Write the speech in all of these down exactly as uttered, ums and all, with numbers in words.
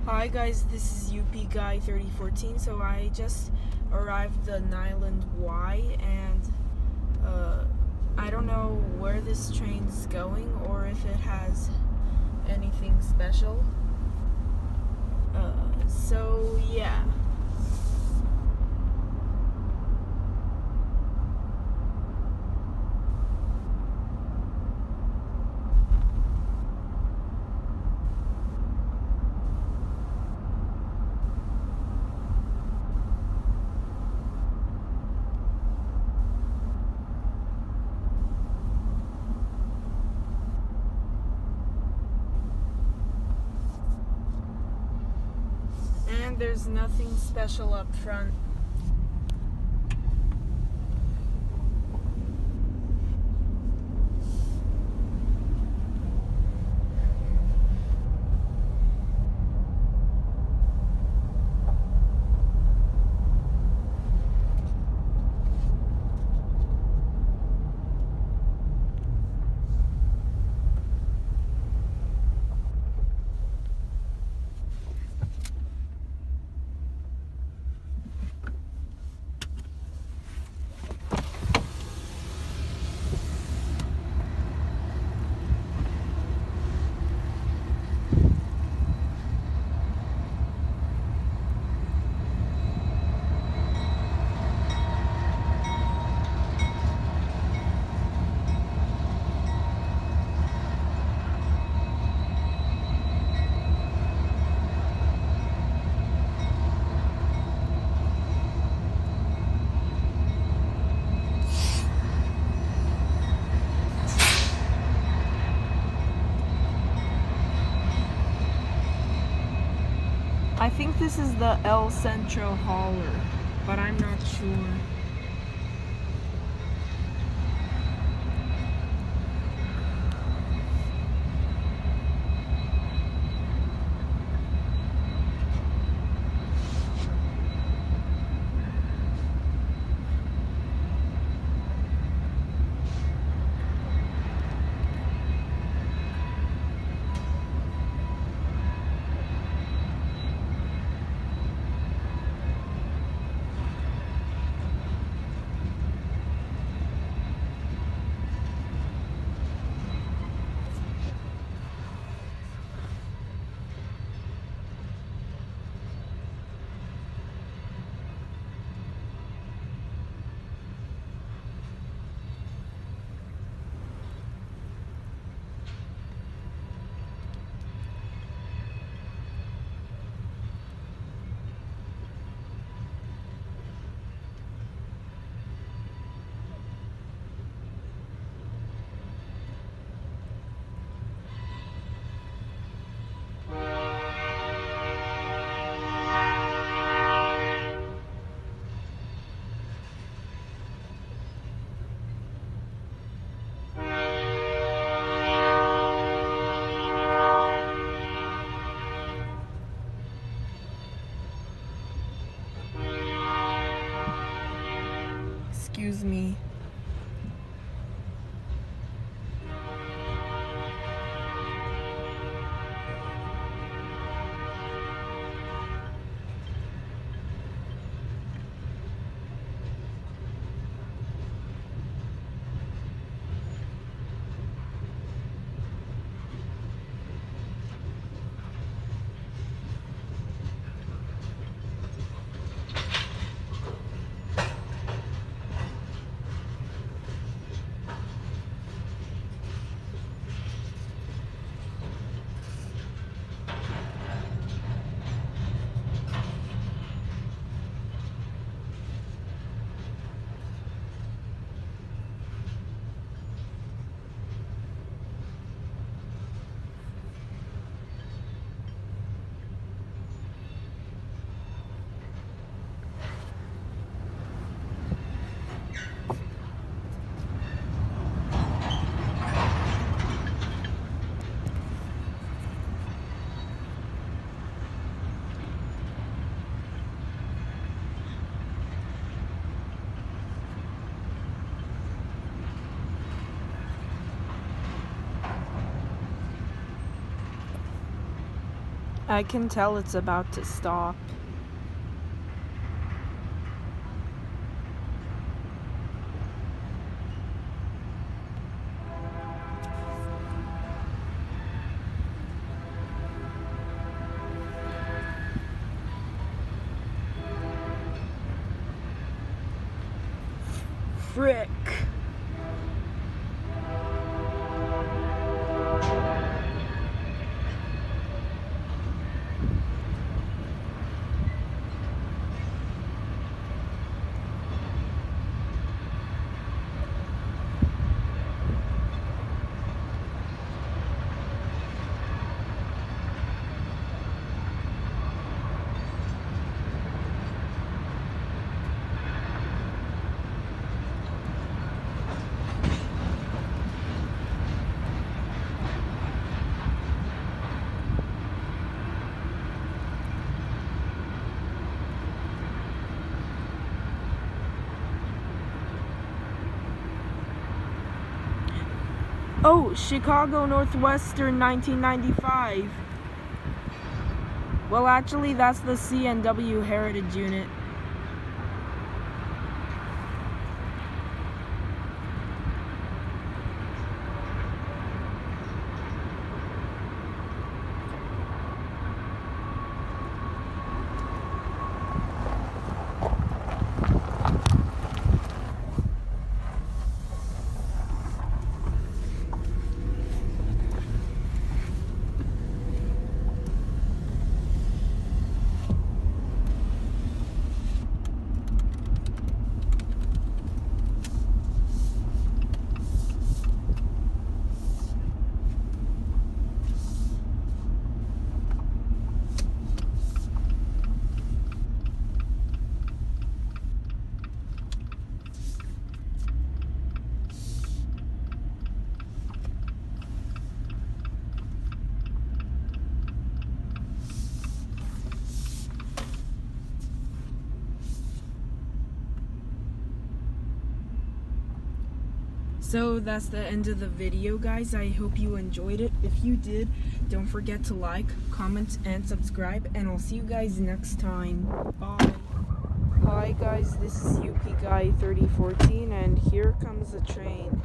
Hi guys, this is U P Guy thirty fourteen. So I just arrived at Island Y, and uh, I don't know where this train's going or if it has anything special. Uh, so yeah. And there's nothing special up front. I think this is the El Centro hauler, but I'm not sure. I can tell it's about to stop. Frick. Oh, Chicago Northwestern nineteen ninety-five. Well, actually, that's the C N W Heritage Unit. So that's the end of the video, guys. I hope you enjoyed it. If you did, don't forget to like, comment, and subscribe, and I'll see you guys next time. Bye. Hi guys, this is U P Guy thirty fourteen, and here comes the train.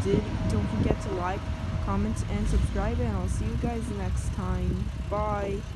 did, don't forget to like, comment, and subscribe, and I'll see you guys next time. Bye.